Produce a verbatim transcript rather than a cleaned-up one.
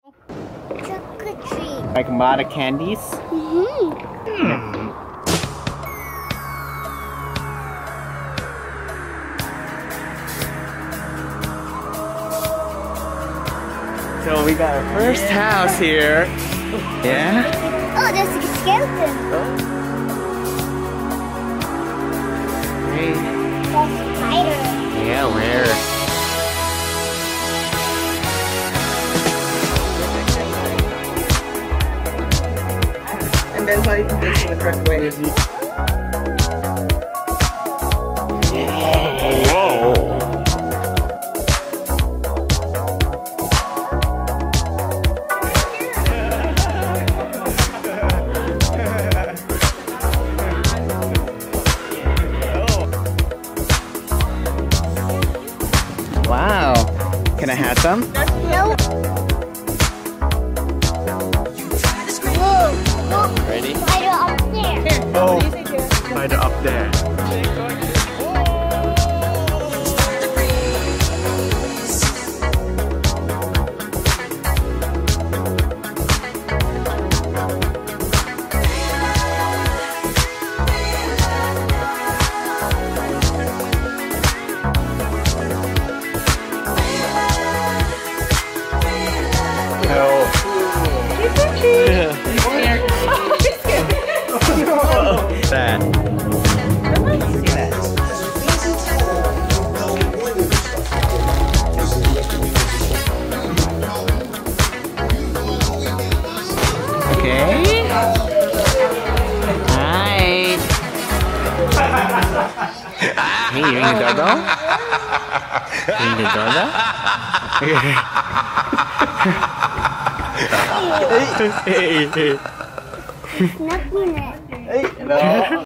Chocolate treat. Like a lot of candies? Mm-hmm. Mm. So we got our first house here. Yeah? Oh, there's a skeleton. Oh. Hey. That's a spider. Yeah, where? And that's how you can do it in the correct way. Whoa. Wow. Can I have some? No. Whoa. Whoa. Ready? Spider up there. Oh, spider up there. No. That. Okay. Hi. Hey, you ring the doorbell? Ring the doorbell? hey, hey. Nothing. Hey, no.